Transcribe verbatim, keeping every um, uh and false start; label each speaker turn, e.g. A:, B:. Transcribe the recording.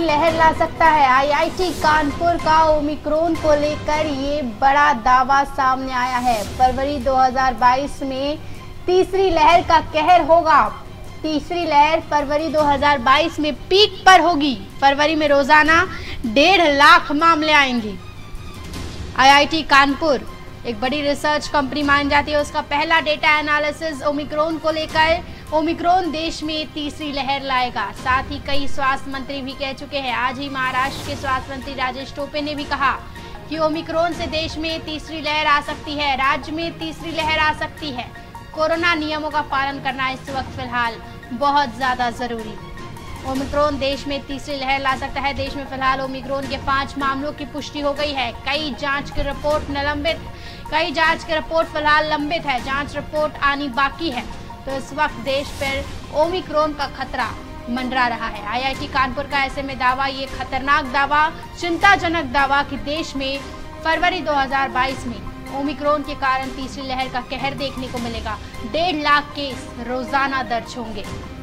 A: लहर ला सकता है। आईआईटी कानपुर का ओमिक्रॉन को लेकर ये बड़ा दावा सामने आया है। फरवरी दो हज़ार बाईस में तीसरी लहर का कहर होगा। तीसरी लहर फरवरी दो हज़ार बाईस में पीक पर होगी। फरवरी में रोजाना डेढ़ लाख मामले आएंगे। आईआईटी कानपुर एक बड़ी रिसर्च कंपनी मानी जाती है। उसका पहला डेटा एनालिसिस ओमिक्रॉन को लेकर ओमिक्रॉन देश में तीसरी लहर लाएगा। साथ ही कई स्वास्थ्य मंत्री भी कह चुके हैं। आज ही महाराष्ट्र के स्वास्थ्य मंत्री राजेश टोपे ने भी कहा कि ओमिक्रॉन से देश में तीसरी लहर आ सकती है, राज्य में तीसरी लहर आ सकती है। कोरोना नियमों का पालन करना इस वक्त फिलहाल बहुत ज्यादा जरूरी। ओमिक्रॉन देश में तीसरी लहर ला सकता है। देश में फिलहाल ओमिक्रॉन के पांच मामलों की पुष्टि हो गई है। कई जांच की रिपोर्ट निलंबित कई जांच की रिपोर्ट फिलहाल लंबित है। जांच रिपोर्ट आनी बाकी है। तो इस वक्त देश पर ओमिक्रॉन का खतरा मंडरा रहा है। आईआईटी कानपुर का ऐसे में दावा, ये खतरनाक दावा, चिंताजनक दावा कि देश में फरवरी दो हज़ार बाईस में ओमिक्रॉन के कारण तीसरी लहर का कहर देखने को मिलेगा। डेढ़ लाख केस रोजाना दर्ज होंगे।